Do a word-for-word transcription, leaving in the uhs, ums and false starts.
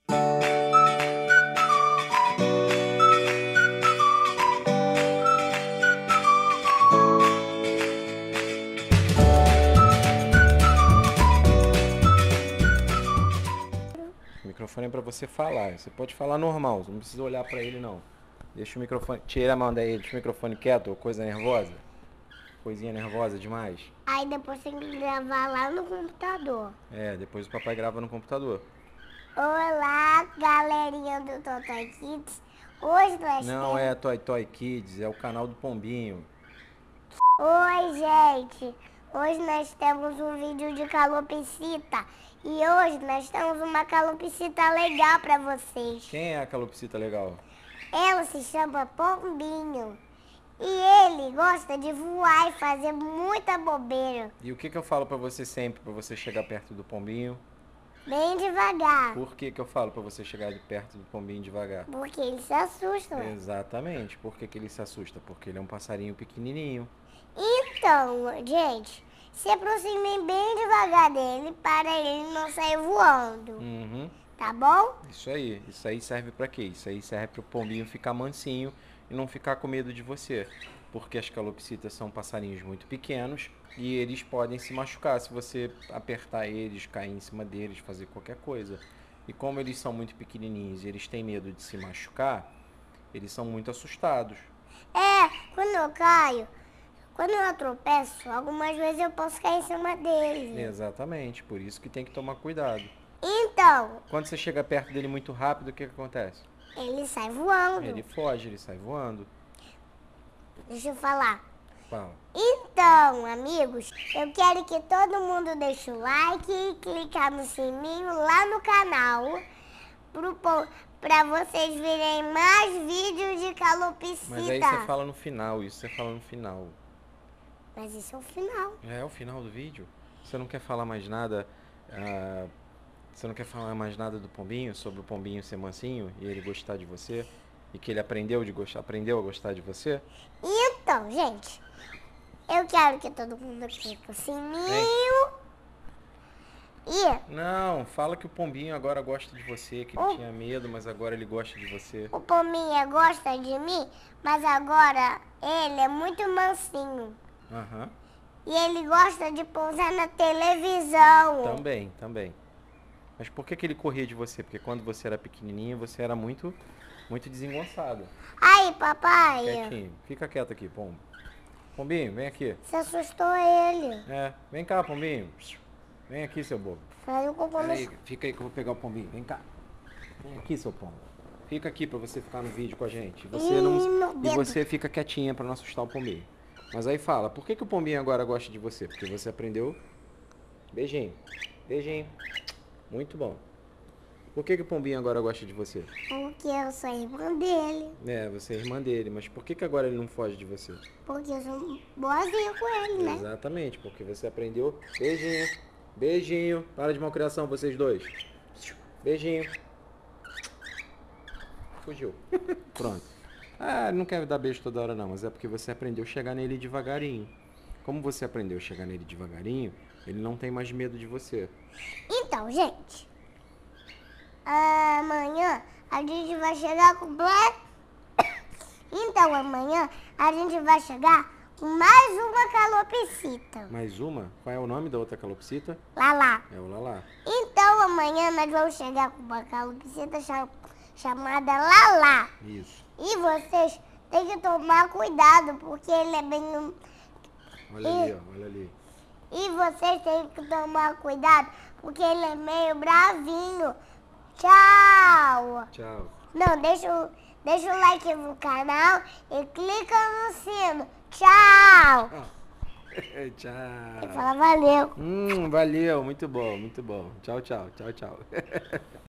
O microfone é pra você falar. Você pode falar normal, não precisa olhar pra ele não. Deixa o microfone. Tira a mão daí, deixa o microfone quieto, coisa nervosa. Coisinha nervosa demais. Aí depois tem que gravar lá no computador. É, depois o papai grava no computador. Olá, galerinha do Totoy Kids. Hoje nós Não temos... é Toy Toy Kids, é o canal do Pombinho. Oi, gente. Hoje nós temos um vídeo de calopsita. E hoje nós temos uma calopsita legal pra vocês. Quem é a calopsita legal? Ela se chama Pombinho. E ele gosta de voar e fazer muita bobeira. E o que que eu falo pra você sempre, pra você chegar perto do Pombinho? Bem devagar. Por que que eu falo pra você chegar de perto do Pombinho devagar? Porque ele se assusta. Né? Exatamente. Por que que ele se assusta? Porque ele é um passarinho pequenininho. Então, gente, se aproximem bem devagar dele para ele não sair voando. Uhum. Tá bom? Isso aí. Isso aí serve pra quê? Isso aí serve pro Pombinho ficar mansinho e não ficar com medo de você. Porque as calopsitas são passarinhos muito pequenos e eles podem se machucar se você apertar eles, cair em cima deles, fazer qualquer coisa. E como eles são muito pequenininhos e eles têm medo de se machucar, eles são muito assustados. É, quando eu caio, quando eu tropeço, algumas vezes eu posso cair em cima deles. Exatamente, por isso que tem que tomar cuidado. Então, Quando você chega perto dele muito rápido, o que que acontece? ele sai voando. Ele foge, ele sai voando. Deixa eu falar. Fala. Então, amigos, eu quero que todo mundo deixe o like e clicar no sininho lá no canal pro, po- pra vocês verem mais vídeos de calopsita. Mas aí você fala no final, isso você fala no final. Mas isso é o final. É o final do vídeo? Você não quer falar mais nada? ah, você não quer falar mais nada do Pombinho? Sobre o Pombinho ser mansinho e ele gostar de você? E que ele aprendeu, de gostar, aprendeu a gostar de você? Então, gente, eu quero que todo mundo clique o sininho. E Não, fala que o Pombinho agora gosta de você, que ele Oh. tinha medo, mas agora ele gosta de você. o Pombinha gosta de mim, mas agora ele é muito mansinho. Aham. E ele gosta de pousar na televisão. Também, também. Mas por que que ele corria de você? Porque quando você era pequenininho, você era muito, muito desengonçado. Aí, papai, Quietinho. Fica quieto aqui, Pombo. Pombinho, vem aqui. você assustou ele. É, vem cá, Pombinho. Vem aqui, seu bobo. Faz o cocô no Peraí, fica aí que eu vou pegar o Pombinho. Vem cá. Vem aqui, seu pombo. Fica aqui pra você ficar no vídeo com a gente. Você Ih, não, meu e dedo. você fica quietinha pra não assustar o Pombinho. Mas aí fala, por que que o Pombinho agora gosta de você? Porque você aprendeu... Beijinho. Beijinho. Muito bom. Por que que o Pombinho agora gosta de você? Porque eu sou irmã dele. É, você é irmã dele, mas por que que agora ele não foge de você? Porque eu sou boazinha com ele, né? Exatamente, porque você aprendeu. Beijinho. Beijinho. Para de malcriação, vocês dois. Beijinho. Fugiu. Pronto. Ah, não quero dar beijo toda hora não, mas é porque você aprendeu a chegar nele devagarinho. Como você aprendeu a chegar nele devagarinho, ele não tem mais medo de você. Então, gente, amanhã a gente vai chegar com... Então, amanhã a gente vai chegar com mais uma calopsita. Mais uma? Qual é o nome da outra calopsita? Lá, lá. É o Lalá. Então, amanhã nós vamos chegar com uma calopsita cha- chamada Lalá. Isso. E vocês têm que tomar cuidado, porque ele é bem... Olha ali, ó. Olha ali. E vocês têm que tomar cuidado, porque ele é meio bravinho. Tchau! Tchau. Não, deixa o, deixa o like no canal e clica no sino. Tchau! Tchau. E fala valeu. Hum, valeu. Muito bom, muito bom. Tchau, tchau. Tchau, tchau.